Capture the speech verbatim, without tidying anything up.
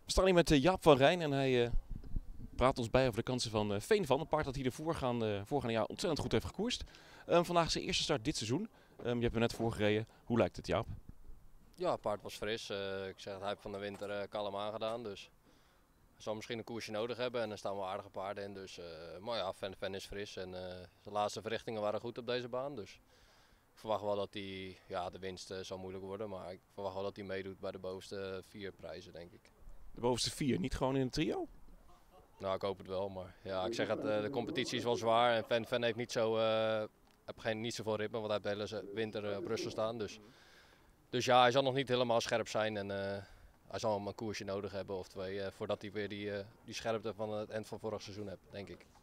We staan hier met eh, Jaap van Rijn en hij eh, praat ons bij over de kansen van eh, Veen van. Een paard dat hij de voorgaande, voorgaande jaar ontzettend goed heeft gekoerst. Ehm, vandaag is zijn eerste start dit seizoen. Ehm, je hebt er net voorgereden. Hoe lijkt het, Jaap? Ja, het paard was fris. Uh, ik zeg het, hij heeft van de winter uh, kalm aangedaan. Dus hij zal misschien een koersje nodig hebben en er staan wel aardige paarden in. Dus, uh, maar ja, Fan, Fan is fris en uh, de laatste verrichtingen waren goed op deze baan. Dus ik verwacht wel dat hij, ja, de winst uh, zal moeilijk worden. Maar ik verwacht wel dat hij meedoet bij de bovenste vier prijzen, denk ik. De bovenste vier, niet gewoon in het trio? Nou, ik hoop het wel. Maar ja, ik zeg het, uh, de competitie is wel zwaar. En Fan, Fan heeft niet, zo, uh, heb geen, niet zoveel ritme, want hij heeft de hele winter uh, op Brussel staan. Dus. Dus ja, hij zal nog niet helemaal scherp zijn en uh, hij zal een koersje nodig hebben of twee uh, voordat hij weer die, uh, die scherpte van het eind van vorig seizoen heeft, denk ik.